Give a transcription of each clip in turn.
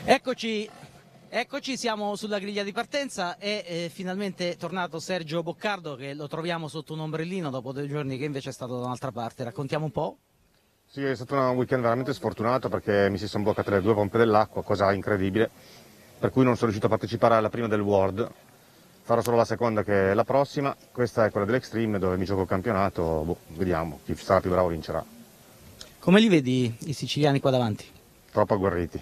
Eccoci, eccoci, siamo sulla griglia di partenza e finalmente è tornato Sergio Boccardo, che lo troviamo sotto un ombrellino dopo 2 giorni che invece è stato da un'altra parte. Raccontiamo un po'. Sì, è stato un weekend veramente sfortunato perché mi si sono bloccate le 2 pompe dell'acqua, cosa incredibile, per cui non sono riuscito a partecipare alla prima del World. Farò solo la seconda, che è la prossima. Questa è quella dell'Extreme, dove mi gioco il campionato. Vediamo, chi sarà più bravo vincerà. Come li vedi i siciliani qua davanti? Troppo agguerriti.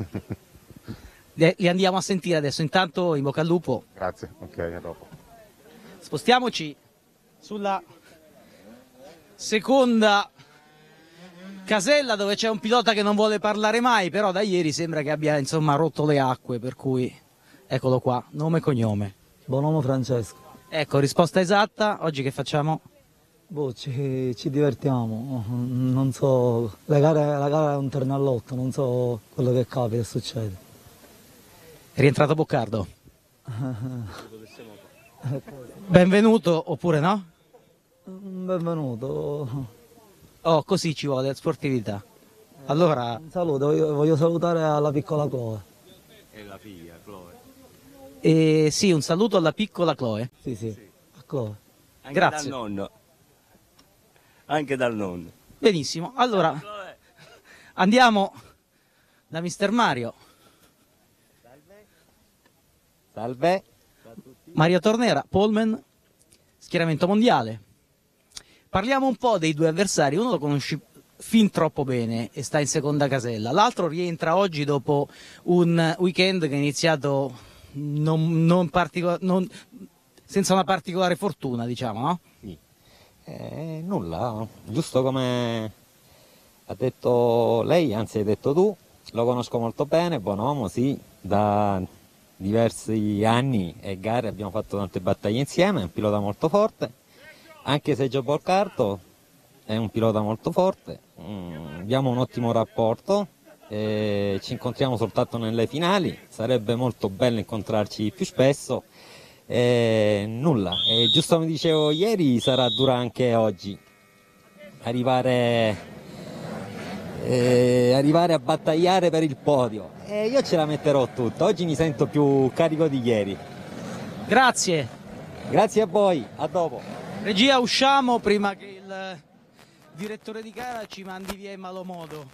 Li andiamo a sentire adesso, intanto in bocca al lupo. Grazie, ok, a dopo. Spostiamoci sulla seconda casella, dove c'è un pilota che non vuole parlare mai, però da ieri sembra che abbia insomma rotto le acque, per cui eccolo qua, nome e cognome. Bonomo Francesco. Ecco, risposta esatta. Oggi che facciamo? Boh, ci divertiamo, non so, la gara è un terno all'otto, non so quello che capita e succede. È rientrato Boccardo. Benvenuto oppure no? Benvenuto. Oh, così ci vuole, sportività. Allora, Un saluto, voglio salutare la piccola Chloe. E la figlia, Chloe. sì, un saluto alla piccola Chloe. Sì, a Chloe. Anche Grazie. dal nonno. Anche dal nonno. Benissimo, allora Chloe. andiamo da Mister Mario. Salve. Mario Tornera, Poleman, schieramento mondiale. Parliamo un po' dei 2 avversari, uno lo conosci fin troppo bene e sta in seconda casella, l'altro rientra oggi dopo un weekend che è iniziato senza una particolare fortuna, diciamo, no? Nulla, giusto come ha detto lei, anzi hai detto tu, lo conosco molto bene, buon uomo, sì, da diversi anni e gare abbiamo fatto tante battaglie insieme, è un pilota molto forte, anche se Sergio Boccardo è un pilota molto forte, abbiamo un ottimo rapporto, ci incontriamo soltanto nelle finali, sarebbe molto bello incontrarci più spesso. Nulla, giusto come dicevo ieri, sarà dura anche oggi arrivare a battagliare per il podio, e io ce la metterò tutta. Oggi mi sento più carico di ieri. Grazie. Grazie a voi, a dopo. Regia, usciamo prima che il direttore di gara ci mandi via in malo modo.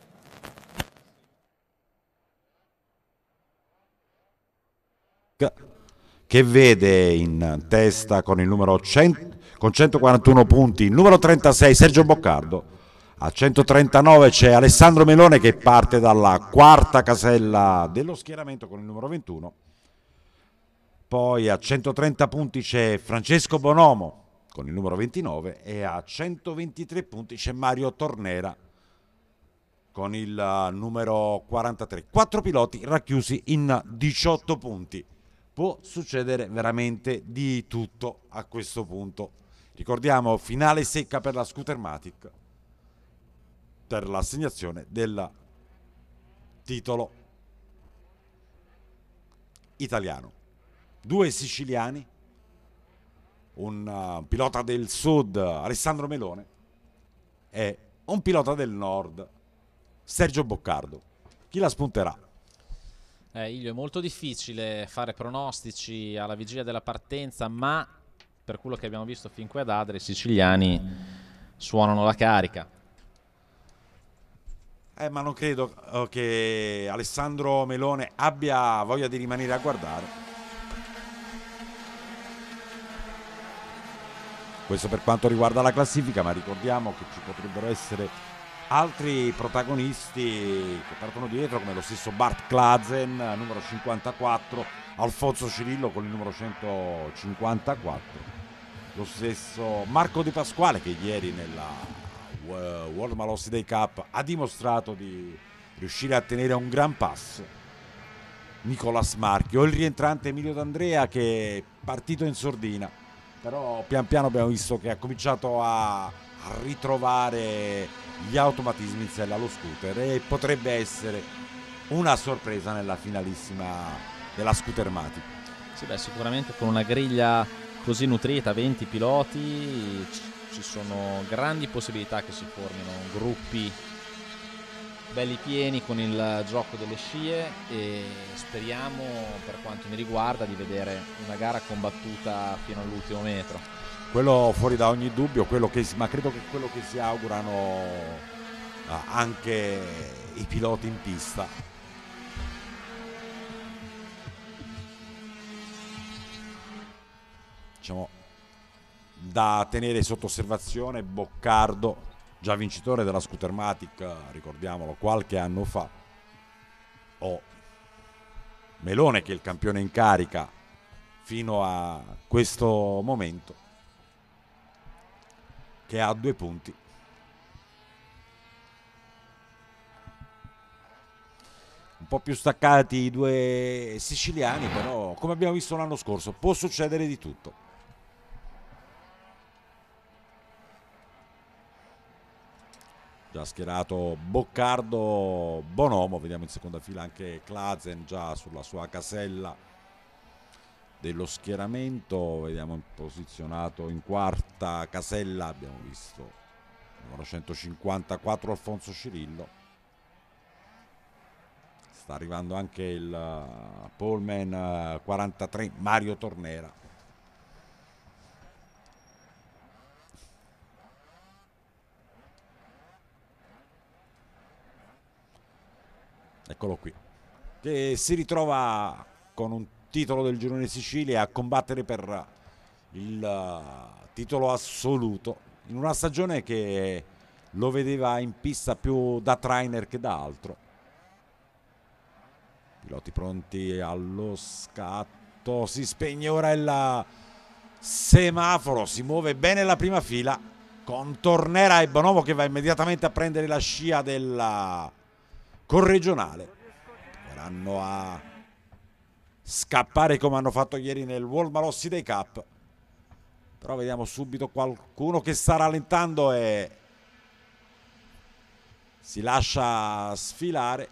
Che vede in testa con il numero 100, con 141 punti il numero 36 Sergio Boccardo, a 139 c'è Alessandro Melone che parte dalla quarta casella dello schieramento con il numero 21, poi a 130 punti c'è Francesco Bonomo con il numero 29 e a 123 punti c'è Mario Tornera con il numero 43. 4 piloti racchiusi in 18 punti. Può succedere veramente di tutto a questo punto. Ricordiamo, finale secca per la Scootermatic per l'assegnazione del titolo italiano. 2 siciliani, un pilota del sud, Alessandro Melone, e un pilota del nord, Sergio Boccardo. Chi la spunterà? Ilio, è molto difficile fare pronostici alla vigilia della partenza, ma per quello che abbiamo visto fin qui ad Adria, i siciliani suonano la carica. Ma non credo che Alessandro Melone abbia voglia di rimanere a guardare. Questo per quanto riguarda la classifica, ma ricordiamo che ci potrebbero essere altri protagonisti che partono dietro, come lo stesso Bart Klazen, numero 54, Alfonso Cirillo con il numero 154, lo stesso Marco De Pasquale che ieri nella World Malossi Day Cup ha dimostrato di riuscire a tenere un gran passo, Nicolas Marchi, o il rientrante Emilio D'Andrea che è partito in sordina, però pian piano abbiamo visto che ha cominciato a ritrovare gli automatismi in sella allo scooter e potrebbe essere una sorpresa nella finalissima della Scootermatic. Sì, beh, sicuramente con una griglia così nutrita, 20 piloti, ci sono grandi possibilità che si formino gruppi belli pieni con il gioco delle scie e speriamo, per quanto mi riguarda, di vedere una gara combattuta fino all'ultimo metro. Quello fuori da ogni dubbio, ma credo che quello che si augurano anche i piloti in pista. Diciamo, da tenere sotto osservazione Boccardo, già vincitore della Scootermatic, ricordiamolo, qualche anno fa, o Melone, che è il campione in carica fino a questo momento, che ha 2 punti. Un po' più staccati i 2 siciliani, però come abbiamo visto l'anno scorso può succedere di tutto. Già schierato Boccardo, Bonomo, vediamo in seconda fila anche Clazen già sulla sua casella dello schieramento, vediamo posizionato in quarta casella, abbiamo visto numero 154 Alfonso Cirillo, sta arrivando anche il Pullman 43 Mario Tornera. Eccolo qui, che si ritrova con un titolo del Girone Sicilia a combattere per il titolo assoluto in una stagione che lo vedeva in pista più da trainer che da altro. Piloti pronti allo scatto, si spegne ora il semaforo, si muove bene la prima fila con Tornera e Bonomo che va immediatamente a prendere la scia della corregionale. Verranno a scappare come hanno fatto ieri nel World Malossi Day Cup, però vediamo subito qualcuno che sta rallentando e si lascia sfilare.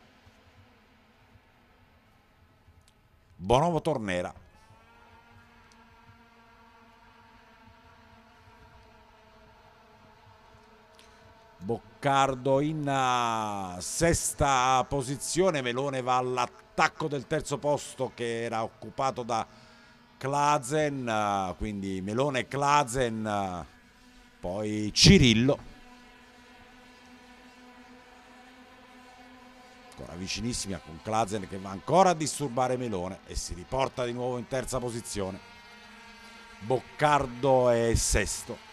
Bonomo Tornera. Boccardo in sesta posizione, Melone va all'attacco del terzo posto che era occupato da Clazen, quindi Melone, Clazen, poi Cirillo. Ancora vicinissimi con Clazen che va ancora a disturbare Melone e si riporta di nuovo in terza posizione. Boccardo è sesto.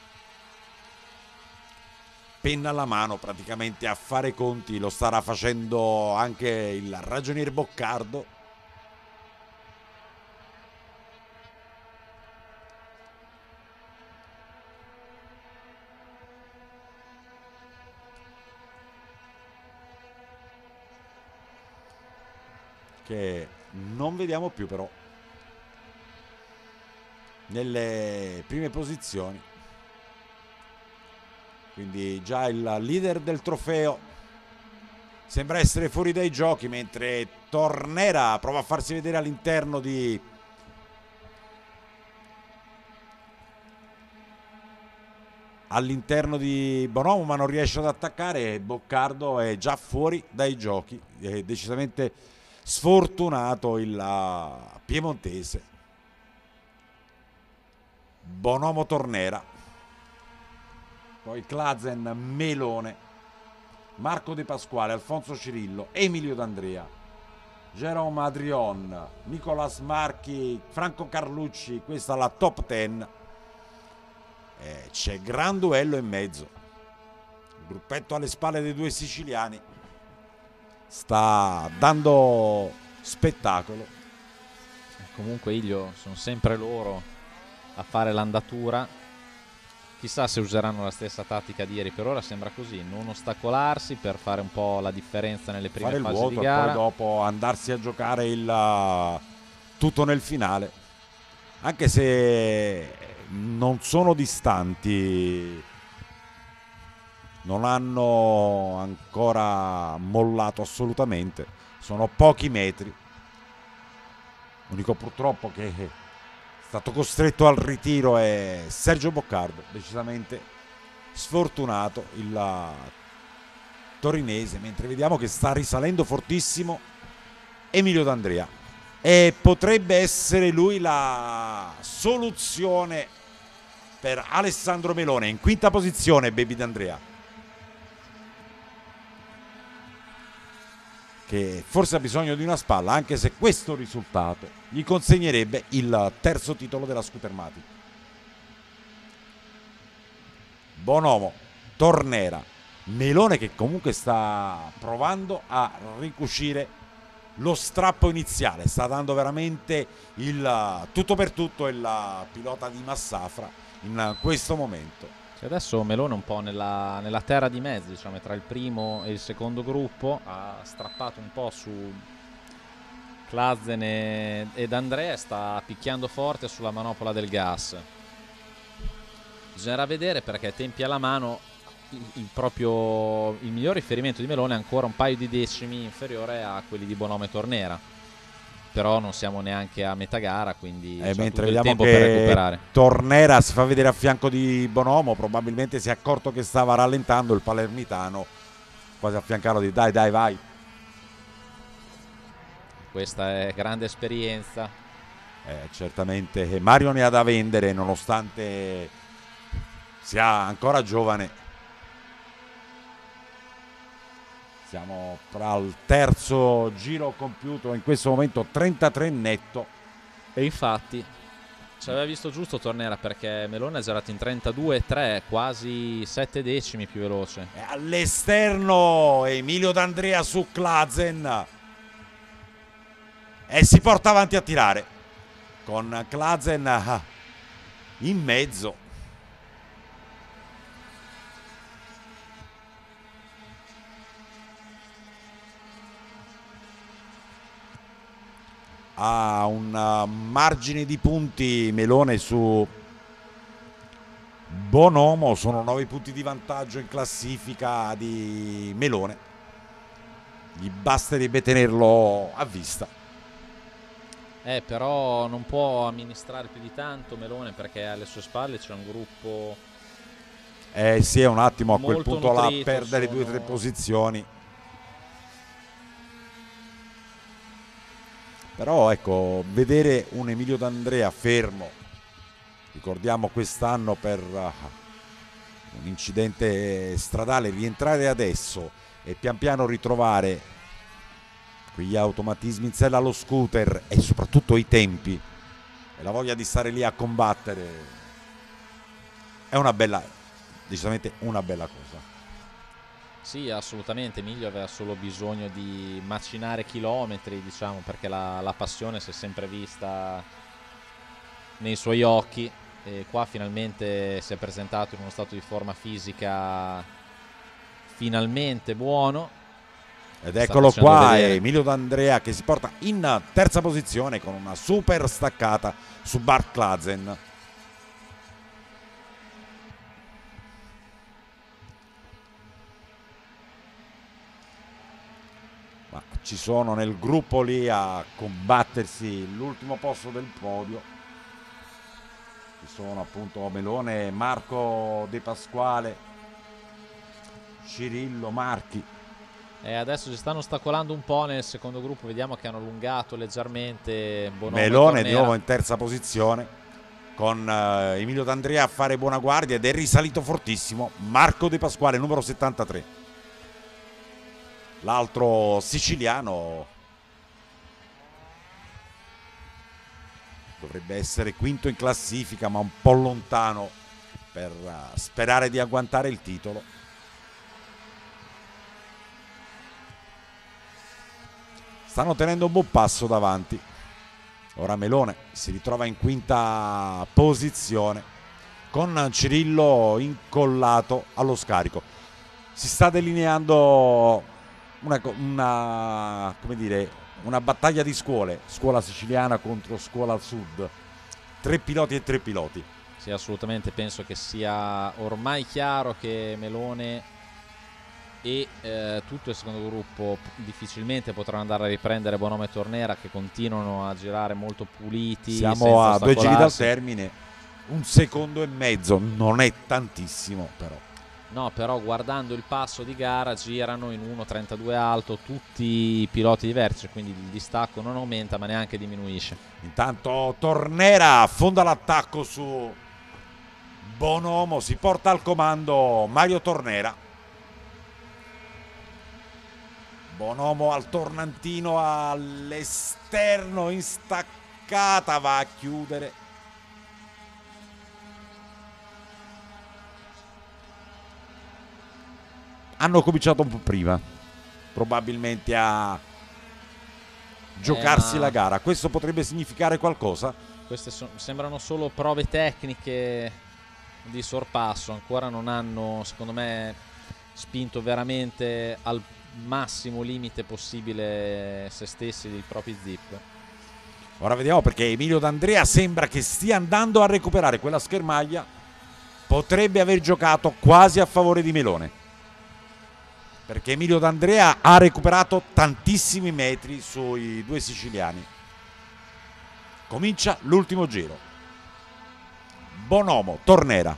Penna alla mano praticamente a fare i conti, lo starà facendo anche il ragionier Boccardo. Che non vediamo più però nelle prime posizioni. Quindi già il leader del trofeo sembra essere fuori dai giochi, mentre Tornera prova a farsi vedere all'interno di Bonomo, ma non riesce ad attaccare. Boccardo è già fuori dai giochi, è decisamente sfortunato il piemontese. Bonomo Tornera, poi Clazen, Melone, Marco De Pasquale, Alfonso Cirillo, Emilio D'Andrea, Jerome Adrion, Nicolas Marchi, Franco Carlucci. Questa è la top 10. C'è gran duello in mezzo. Il gruppetto alle spalle dei 2 siciliani sta dando spettacolo. Comunque Ilio, sono sempre loro a fare l'andatura. Chissà se useranno la stessa tattica di ieri, per ora sembra così, non ostacolarsi per fare un po' la differenza nelle prime fare fasi il vuoto di gara e poi dopo andarsi a giocare il tutto nel finale, anche se non sono distanti, non hanno ancora mollato assolutamente, sono pochi metri. L'unico purtroppo che è stato costretto al ritiro è Sergio Boccardo, decisamente sfortunato il torinese, mentre vediamo che sta risalendo fortissimo Emilio D'Andrea, e potrebbe essere lui la soluzione per Alessandro Melone. In quinta posizione Baby D'Andrea, che forse ha bisogno di una spalla, anche se questo risultato gli consegnerebbe il terzo titolo della Scutermatic. Bonomo, Tornera, Melone che comunque sta provando a ricucire lo strappo iniziale, sta dando veramente il tutto per tutto il pilota di Massafra in questo momento. Adesso Melone un po' nella terra di mezzo, diciamo, tra il primo e il secondo gruppo, ha strappato un po' su Klazen ed Andrea, sta picchiando forte sulla manopola del gas. Bisognerà vedere, perché tempi alla mano il miglior riferimento di Melone è ancora un paio di decimi inferiore a quelli di Bonomo e Tornera, però non siamo neanche a metà gara, quindi c'è mentre tutto il vediamo tempo che per recuperare. Tornera si fa vedere a fianco di Bonomo, probabilmente si è accorto che stava rallentando il palermitano, quasi a fiancarlo di dai vai. Questa è grande esperienza. Certamente Mario ne ha da vendere, nonostante sia ancora giovane. Siamo tra il terzo giro compiuto, in questo momento 33 netto. E infatti ci aveva visto giusto Tornera, perché Melone ha girato in 32,3, quasi 7 decimi più veloce. E all'esterno Emilio D'Andrea su Klazen, e si porta avanti a tirare con Klazen in mezzo. Ha un margine di punti Melone su Bonomo, sono 9 punti di vantaggio in classifica di Melone, gli basterebbe tenerlo a vista. Però non può amministrare più di tanto Melone, perché alle sue spalle c'è un gruppo Sì, è un attimo a quel molto punto nutrito, là perdere 2 o 3 posizioni. Però ecco, vedere un Emilio D'Andrea fermo, ricordiamo quest'anno per un incidente stradale, rientrare adesso e pian piano ritrovare quegli automatismi in sella allo scooter e soprattutto i tempi e la voglia di stare lì a combattere, è decisamente una bella cosa. Sì, assolutamente. Emilio aveva solo bisogno di macinare chilometri, diciamo, perché la passione si è sempre vista nei suoi occhi, e qua finalmente si è presentato in uno stato di forma fisica finalmente buono. Ed eccolo qua, Emilio D'Andrea che si porta in terza posizione con una super staccata su Bart Klazen. Ma ci sono nel gruppo lì a combattersi l'ultimo posto del podio. Ci sono appunto Melone, Marco De Pasquale, Cirillo, Marchi. Adesso si stanno ostacolando un po' nel secondo gruppo, vediamo che hanno allungato leggermente Bonomo. Melone di nuovo in terza posizione con Emilio D'Andrea a fare buona guardia, ed è risalito fortissimo Marco De Pasquale, numero 73, l'altro siciliano. Dovrebbe essere quinto in classifica, ma un po' lontano per sperare di agguantare il titolo. Stanno tenendo un buon passo davanti. Ora Melone si ritrova in quinta posizione con Cirillo incollato allo scarico. Si sta delineando una battaglia di scuole, scuola siciliana contro scuola al sud, 3 piloti e 3 piloti. Sì, assolutamente, penso che sia ormai chiaro che Melone e tutto il secondo gruppo difficilmente potranno andare a riprendere Bonomo e Tornera, che continuano a girare molto puliti. Siamo a 2 giri dal termine, 1 secondo e mezzo, non è tantissimo però. No, però guardando il passo di gara girano in 1.32 alto tutti i piloti diversi, quindi il distacco non aumenta ma neanche diminuisce. Intanto Tornera affonda l'attacco su Bonomo, si porta al comando Mario Tornera. Bonomo al tornantino all'esterno, in staccata, va a chiudere. Hanno cominciato un po' prima, probabilmente a giocarsi la gara. Questo potrebbe significare qualcosa? Queste sembrano solo prove tecniche di sorpasso, ancora non hanno, secondo me, spinto veramente al massimo limite possibile se stessi, dei propri zip. Ora vediamo, perché Emilio D'Andrea sembra che stia andando a recuperare quella schermaglia. Potrebbe aver giocato quasi a favore di Melone, perché Emilio D'Andrea ha recuperato tantissimi metri sui due siciliani. Comincia l'ultimo giro. Bonomo, Tornera.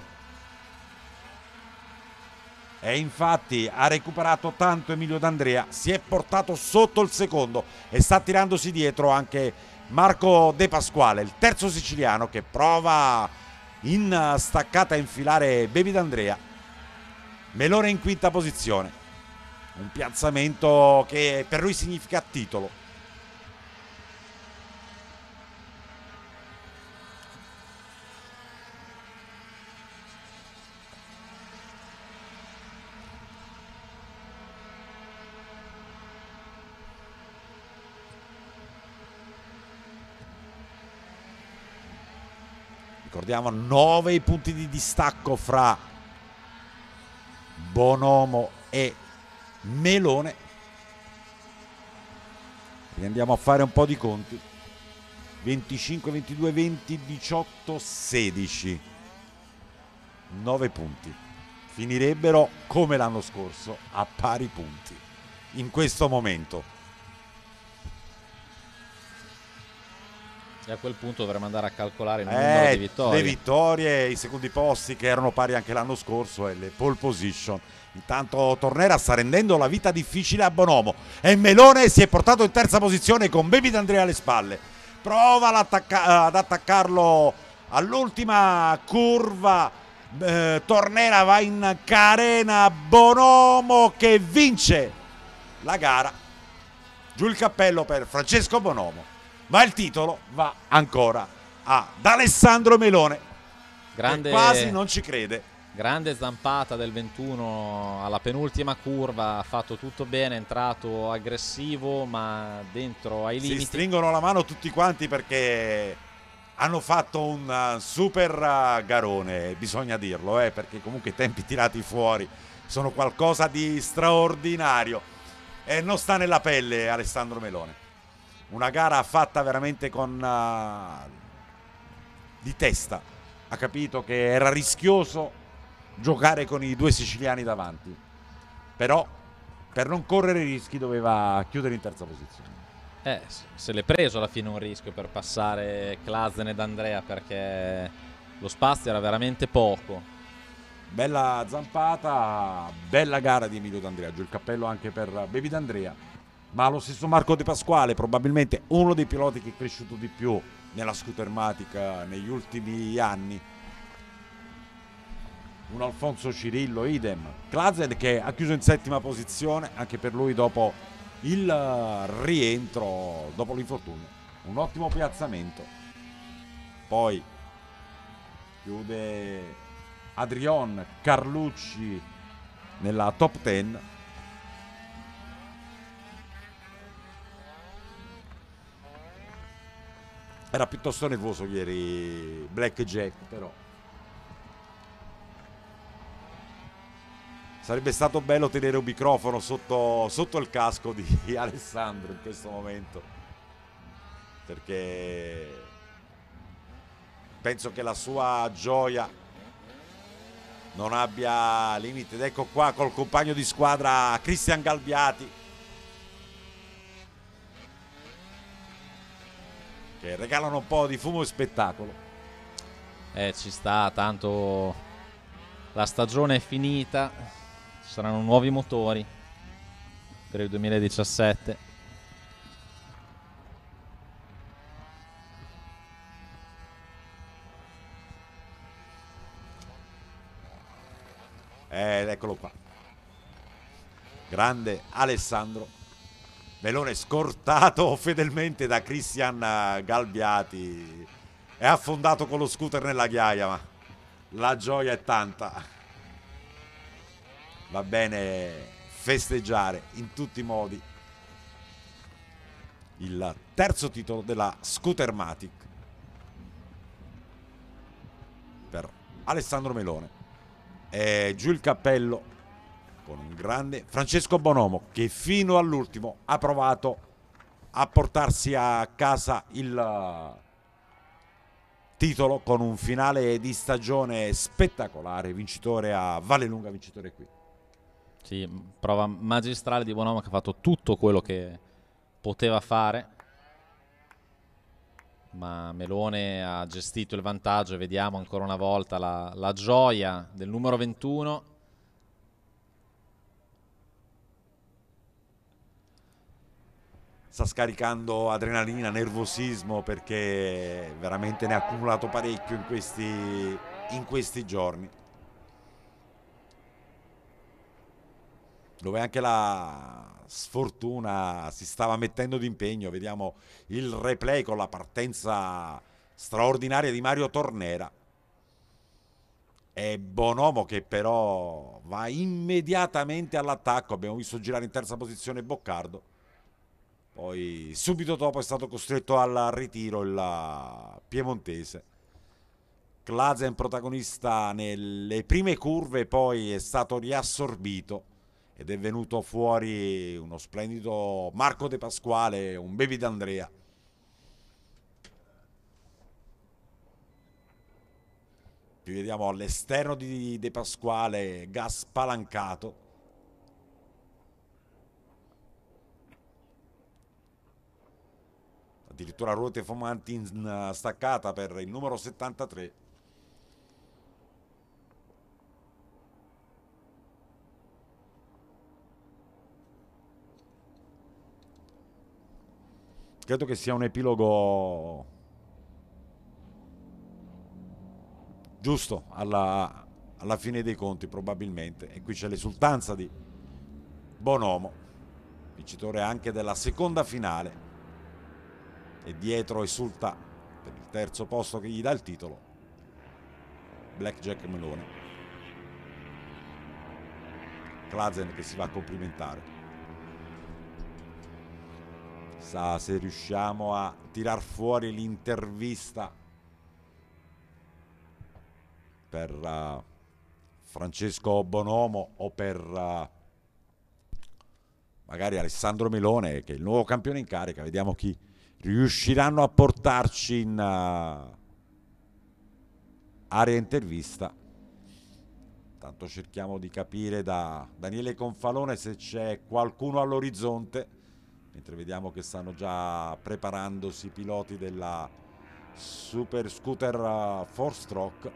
E infatti ha recuperato tanto Emilio D'Andrea, si è portato sotto il secondo e sta tirandosi dietro anche Marco De Pasquale, il terzo siciliano, che prova in staccata a infilare Baby D'Andrea. Melone in quinta posizione. Un piazzamento che per lui significa titolo. Ricordiamo 9 i punti di distacco fra Bonomo e Melone. E andiamo a fare un po' di conti. 25, 22, 20, 18, 16. 9 punti. Finirebbero come l'anno scorso, a pari punti in questo momento. E a quel punto dovremmo andare a calcolare il numero di vittorie. Le vittorie, i secondi posti che erano pari anche l'anno scorso e le pole position. Intanto Tornera sta rendendo la vita difficile a Bonomo e Melone si è portato in terza posizione con Baby D'Andrea alle spalle. Prova ad attaccarlo all'ultima curva. Tornera va in carena. Bonomo che vince la gara. Giù il cappello per Francesco Bonomo. Ma il titolo va ancora ad Alessandro Melone, Grande, che quasi non ci crede. Grande zampata del 21 alla penultima curva, ha fatto tutto bene, è entrato aggressivo ma dentro ai limiti. Si stringono la mano tutti quanti perché hanno fatto un super garone, bisogna dirlo, perché comunque i tempi tirati fuori sono qualcosa di straordinario e non sta nella pelle Alessandro Melone. Una gara fatta veramente con di testa. Ha capito che era rischioso giocare con i due siciliani davanti, però per non correre rischi doveva chiudere in terza posizione. Se l'è preso alla fine un rischio per passare Klazen ed Andrea, perché lo spazio era veramente poco. Bella zampata, bella gara di Emilio D'Andrea, giù il cappello anche per Baby D'Andrea. Ma lo stesso Marco De Pasquale, probabilmente uno dei piloti che è cresciuto di più nella scootermatica negli ultimi anni. Un Alfonso Cirillo, idem. Klazen che ha chiuso in settima posizione, anche per lui dopo il rientro, dopo l'infortunio. Un ottimo piazzamento. Poi chiude Adrian Carlucci nella top 10. Era piuttosto nervoso ieri Black Jack, però sarebbe stato bello tenere un microfono sotto il casco di Alessandro in questo momento, perché penso che la sua gioia non abbia limite. Ed ecco qua col compagno di squadra Cristian Galbiati, che regalano un po' di fumo e spettacolo. Ci sta, tanto la stagione è finita, ci saranno nuovi motori per il 2017. Ed eccolo qua, grande Alessandro Melone, scortato fedelmente da Cristian Galbiati, è affondato con lo scooter nella ghiaia, ma la gioia è tanta. Va bene festeggiare in tutti i modi il terzo titolo della Scootermatic per Alessandro Melone. E giù il cappello con un grande Francesco Bonomo, che fino all'ultimo ha provato a portarsi a casa il titolo con un finale di stagione spettacolare, vincitore a Vallelunga, vincitore qui. Sì, prova magistrale di Bonomo, che ha fatto tutto quello che poteva fare, ma Melone ha gestito il vantaggio e vediamo ancora una volta la gioia del numero 21. Sta scaricando adrenalina, nervosismo, perché veramente ne ha accumulato parecchio in questi giorni, dove anche la sfortuna si stava mettendo d'impegno. Vediamo il replay con la partenza straordinaria di Mario Tornera e Bonomo che però va immediatamente all'attacco. Abbiamo visto girare in terza posizione Boccardo, poi subito dopo è stato costretto al ritiro il piemontese. Klazen protagonista nelle prime curve, poi è stato riassorbito ed è venuto fuori uno splendido Marco De Pasquale, un baby d'Andrea. Qui vediamo all'esterno di De Pasquale gas spalancato. Addirittura ruote fumanti in staccata per il numero 73. Credo che sia un epilogo giusto alla fine dei conti, probabilmente. E qui c'è l'esultanza di Bonomo, vincitore anche della seconda finale, e dietro esulta per il terzo posto che gli dà il titolo Blackjack Melone. Klazen che si va a complimentare. Sa se riusciamo a tirar fuori l'intervista per Francesco Bonomo o per magari Alessandro Melone, che è il nuovo campione in carica. Vediamo chi riusciranno a portarci in area intervista. Tanto cerchiamo di capire da Daniele Confalone se c'è qualcuno all'orizzonte, mentre vediamo che stanno già preparandosi i piloti della Super Scooter 4Stroke.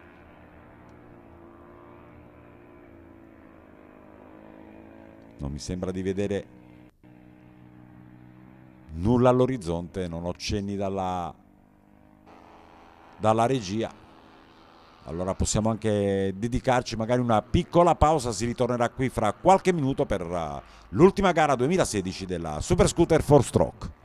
Non mi sembra di vedere nulla all'orizzonte, non ho cenni dalla regia. Allora possiamo anche dedicarci magari una piccola pausa. Si ritornerà qui fra qualche minuto per l'ultima gara 2016 della Super Scooter 4Stroke.